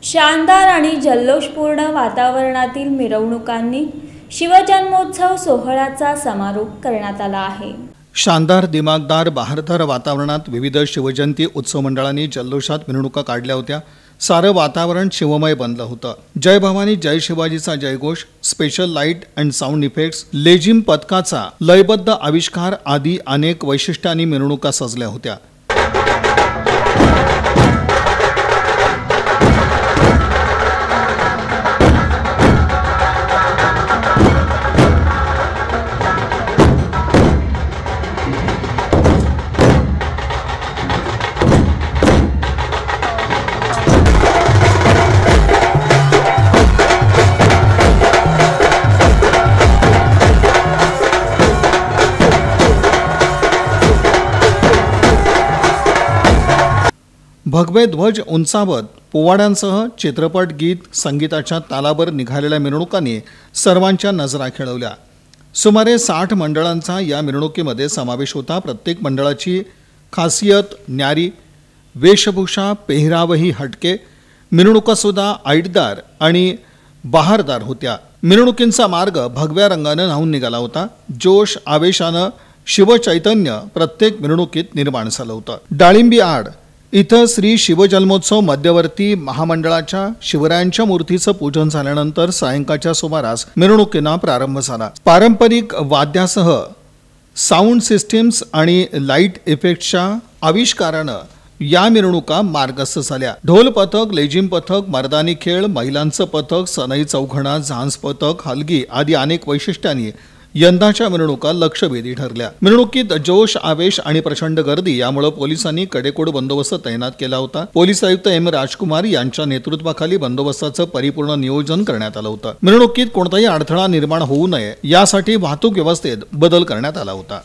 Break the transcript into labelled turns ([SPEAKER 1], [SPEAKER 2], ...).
[SPEAKER 1] शानदार आणि जल्लोषपूर्ण वातावरणातील मिरवणुकांनी शिवजन्मोत्सव सोहळ्याचा समारोप करण्यात आला आहे।
[SPEAKER 2] शानदार, दिमागदार, बहारदार वातावरणात विविध शिवजयंती उत्सव मंडळांनी जल्लोषात मिरवणुका काढल्या होत्या। सारं वातावरण शिवमय बनलं होतं। जय भवानी जय शिवाजीचा जयघोष, special light and sound effects, लेझिम पथकाचा लयबद्ध आविष्कार आदी अनेक वैशिष्ट्यांनी मिरवणुका सजल्या होत्या। भगवे ध्वज उंचावत पोवाड्यांसह चित्रपट, गीत, संगीताच्या तालावर निघालेल्या मिरवणुकांनी सर्वांच्या नजरा खेळवल्या। सुमारे 60 मंडळांचा या मिरवणुकीमध्ये समावेश होता। प्रत्येक मंडळाची खासियत न्यारी, वेशभूषा, पेहरावही हटके, मिरवणुकासुद्धा ऐटदार आणि बहारदार होत्या। मिरवणुकींचा मार्ग भगव्या रंगाने न्हाऊन निघाला होता। जोश आवेशानं शिवचैतन्य प्रत्येक मिरवणुकीत निर्माण झालं होतं। डाळिंबी आड इथं श्री शिवजन्मोत्सव मध्यवर्ती महामंडळाच्या शिवरायांच्या मूर्तीचं पूजन झाल्यानंतर सायंकाळच्या सुमारास मिरवणुकींना प्रारंभ झाला। पारंपरिक वाद्यासह साऊंड सिस्टीम्स आणि लाईट इफेक्ट्सच्या आविष्कारानं या मिरवणुका मार्गस्थ झाल्या। ढोल पथक, लेझिम पथक, मर्दानी खेळ, महिलांचं पथक, सनई चौघडा, झांज पथक, हलगी आदी अनेक वैशिष्ट्यांनी यंदाच्या मिरवणुका लक्षवेधी ठरल्या। मिरवणुकीत जोश, आवेश आणि प्रचंड गर्दी यामुळे पोलिसांनी कडेकोट बंदोबस्त तैनात केला होता। पोलीस आयुक्त एम राजकुमार यांच्या नेतृत्वाखाली बंदोबस्ताचं परिपूर्ण नियोजन करण्यात आलं होतं। मिरवणुकीत कोणताही अडथळा निर्माण होऊ नये यासाठी वाहतूक व्यवस्थेत बदल करण्यात आला होता।